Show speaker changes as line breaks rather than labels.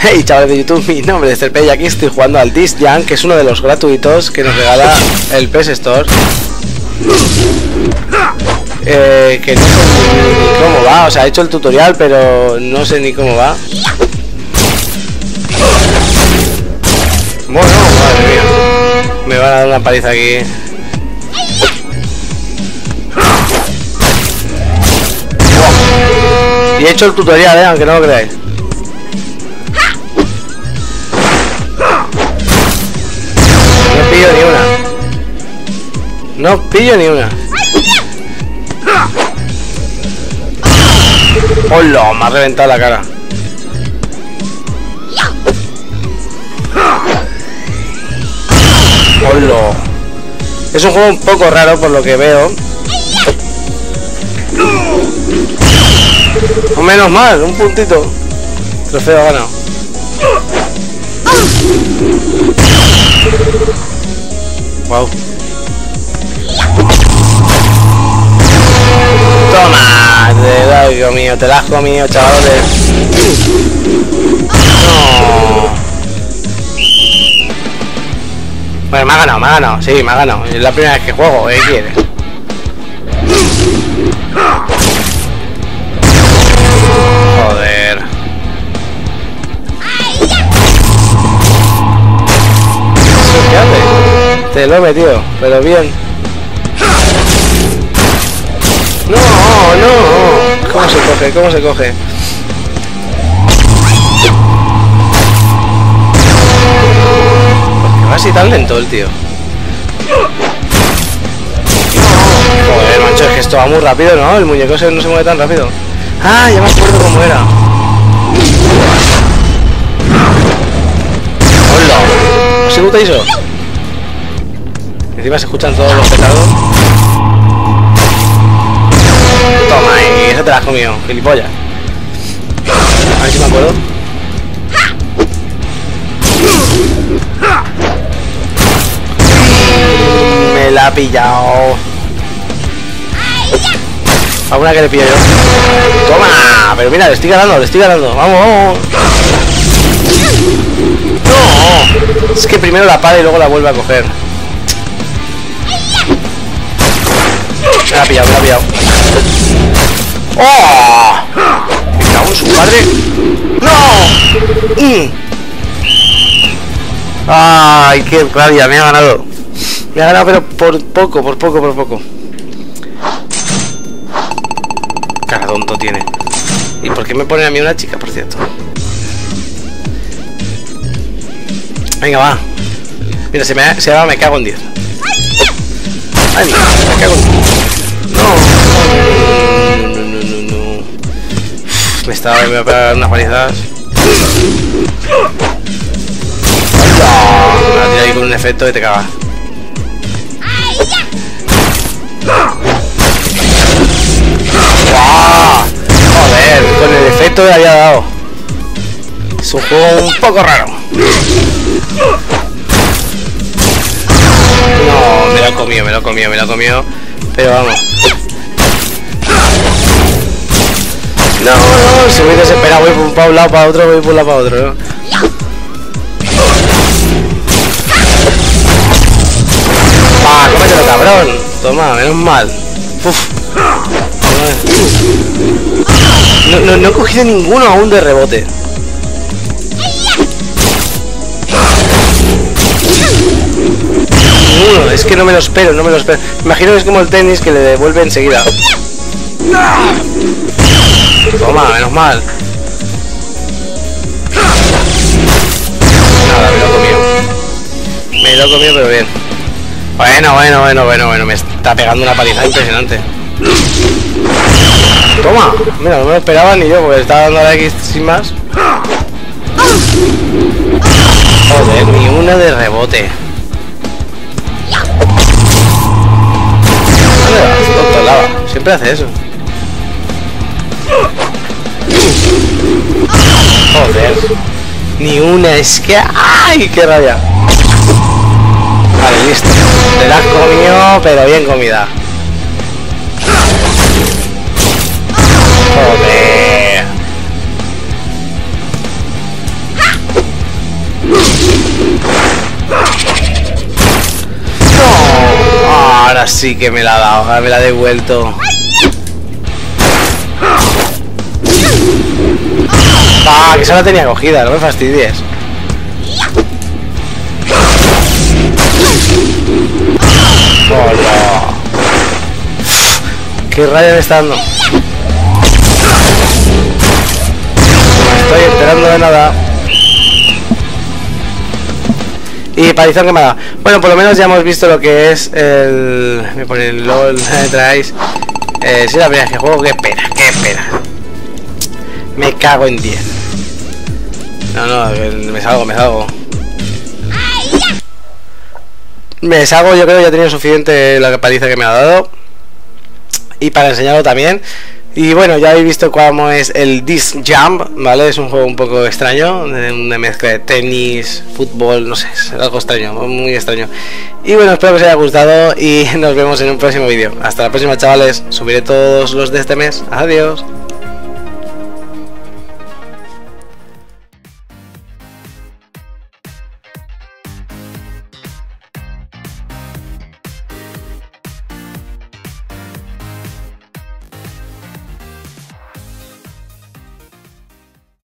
Hey chavales de YouTube, mi nombre es Serpe y aquí estoy jugando al This Jam, que es uno de los gratuitos que nos regala el PS Store. Que no sé ni cómo va, o sea, he hecho el tutorial pero no sé ni cómo va. Bueno, madre mía, me van a dar una paliza aquí. Y he hecho el tutorial, aunque no lo creáis. No pillo ni una. No pillo ni una. ¡Hola! Me ha reventado la cara. ¡Hola! Es un juego un poco raro por lo que veo. O menos mal, un puntito. Trofeo ha ganado. Wow. Toma, te la has comido, chavales. No. Bueno, me ha ganado, sí, me ha ganado. Es la primera vez que juego, ¿qué quieres? Joder. ¿Qué hace? Te lo he metido, pero bien. No, no. ¿Cómo se coge? ¿Cómo se coge? ¿Por qué va así tan lento el tío? Joder, macho, es que esto va muy rápido, ¿no? El muñeco no se mueve tan rápido. Ah, ya me acuerdo cómo era. Hola. ¿Os gusta eso? Encima se escuchan todos los petardos. Toma, y esa te la has comido, gilipollas. A ver si me acuerdo. Me la ha pillado. Alguna que le pillo yo. Toma, pero mira, le estoy ganando. Vamos, vamos. No, es que primero la para y luego la vuelve a coger. Me la ha pillado. ¡Oh! Me cago en su padre. ¡No! ¡Ay, qué rabia! Me ha ganado. Me ha ganado, pero por poco. Cara tonto tiene. ¿Y por qué me ponen a mí una chica, por cierto? Venga, va. Mira, me cago en 10. Ay, me cago en 10. No. Me voy a pegar unas palizas. Me va a tirar ahí con un efecto que te cagas. Joder, con el efecto le había dado. Es un juego un poco raro. No, me lo he comido. Pero vamos. No, si voy desesperado, voy para un lado, para otro, voy por un lado, para otro, ¿no? ¡Ah, cómetelo, cabrón! Toma, menos mal. Uf. No he cogido ninguno aún de rebote. Ninguno, es que no me lo espero. Imagino que es como el tenis que le devuelve enseguida. Toma, menos mal. Nada, me lo he comido pero bien. Bueno, me está pegando una paliza impresionante. Toma, mira, no me lo esperaba ni yo porque estaba dando a la X sin más. Joder, ni una de rebote. ¿Dónde vas? Tonto, lava. Siempre hace eso. Joder. Ni una, es que... ¡Ay, qué rabia! Vale, listo. Te la has comido, pero bien comida. Joder. Ahora sí que me la ha dado, ahora me la ha devuelto. Ah, que se la tenía cogida, no me fastidies. Hola. ¿Qué raya me está dando? No me estoy enterando de nada. Y palizón que me ha dado. Bueno, por lo menos ya hemos visto lo que es el... Me pone el LOL, me traéis. Sí, la verdad es que juego, qué pena, qué pena. Me cago en 10. No, me salgo. Me salgo, yo creo que ya he tenido suficiente la paliza que me ha dado. Y para enseñarlo también. Y bueno, ya habéis visto cómo es el Disc Jump, ¿vale? Es un juego un poco extraño, una mezcla de tenis, fútbol, no sé, es algo extraño, muy extraño. Y bueno, espero que os haya gustado y nos vemos en un próximo vídeo. Hasta la próxima, chavales, subiré todos los de este mes. Adiós.